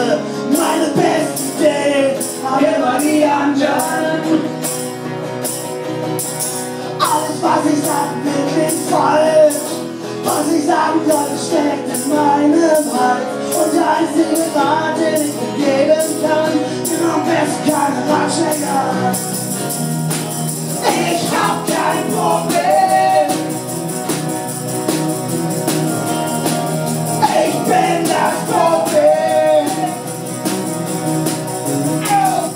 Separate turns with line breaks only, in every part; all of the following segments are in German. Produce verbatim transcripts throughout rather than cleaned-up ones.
Jahre. Meine besten Ideen haben immer die anderen. Alles, was ich sagen will, ist falsch. Was ich sagen soll, steckt in meinem Hals. Und der einzige Rat, den ich mir geben kann, sind am besten keine Ratschläger. Ich hab kein Problem. Ich bin das Problem. Oh.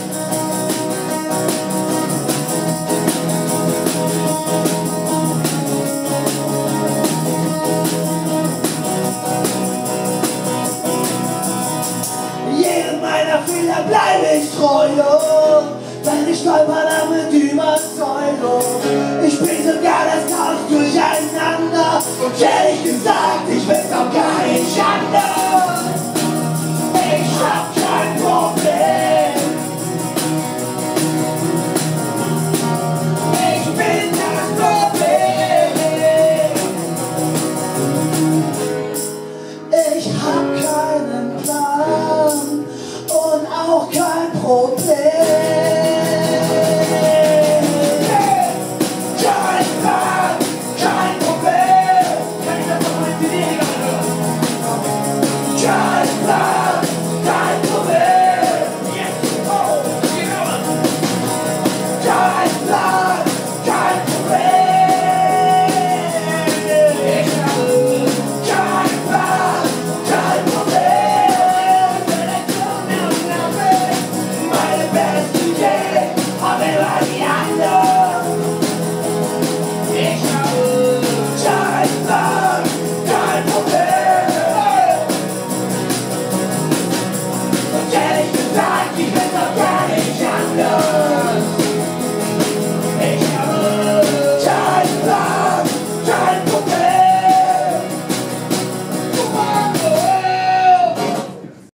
Jedem meiner Fehler bleibe ich treu. Oh. Wenn ich stolper, dann mit Überzeugung. Ich bring sogar das Chaos durcheinander. Und ehrlich gesagt, ich will's auch gar nicht anders.